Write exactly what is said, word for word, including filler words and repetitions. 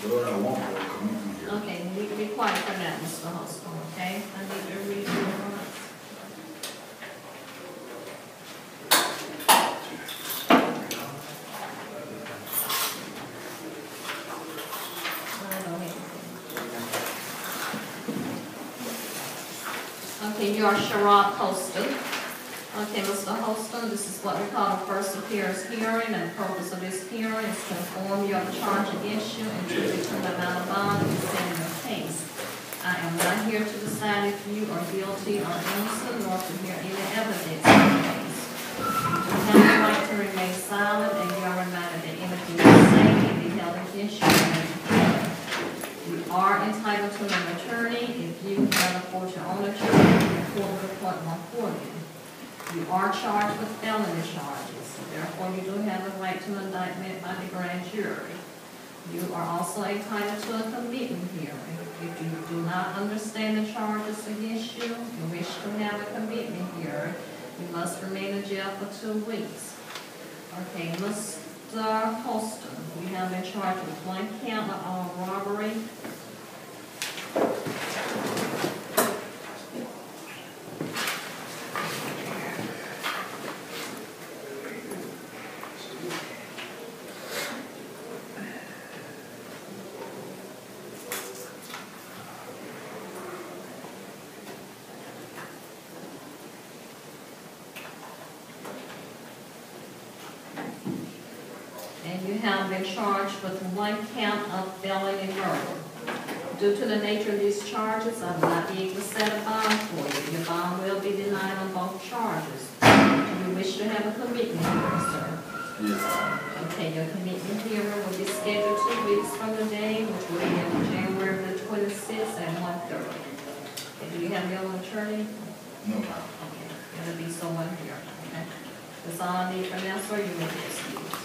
Lord, I want to come in here. Okay, you need to be quiet for that, Mister Holston, okay? I need to read your warrants. Okay, you are Sherod Holston. Okay, Mister Holston, this is what we call a first appearance hearing, and the purpose of this hearing is to inform you of the charge against you and to determine the amount of bond to be set in your case. I am not here to decide if you are guilty or innocent, nor to hear any evidence in the case. You have the right to remain silent, and you are reminded that anything you say can be held against you. You are entitled to an attorney. If you cannot afford your own attorney, the court will appoint one for you. You are charged with felony charges, therefore you do have the right to indictment by the grand jury. You are also entitled to a commitment hearing. If you do not understand the charges against you and wish to have a commitment hearing, you must remain in jail for two weeks. Okay, Mister Holston, you have been charged with one count of armed robbery. And you have been charged with one count of felony murder. Due to the nature of these charges, I will not be able to set a bond for you. Your bond will be denied on both charges. Do you wish to have a commitment hearing, sir? Yes. Okay, your commitment hearing will be scheduled two weeks from the day, which will be on January the twenty-sixth at one thirty. Okay, do you have your own attorney? No, ma'am. Okay, it'll be someone here, okay? That's all I need for now, sir. You may proceed.